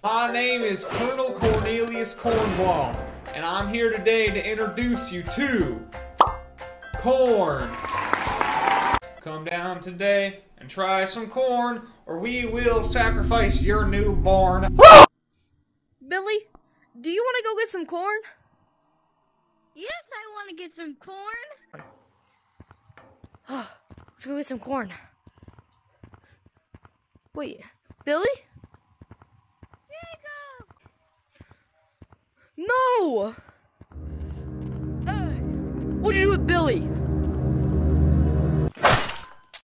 My name is Colonel Cornelius Cornwall, and I'm here today to introduce you to corn. Come down today and try some corn, or we will sacrifice your newborn. Billy, do you want to go get some corn? Yes, I want to get some corn. Let's go get some corn. Wait, Billy? Jacob! No! Hey! What'd you do with Billy?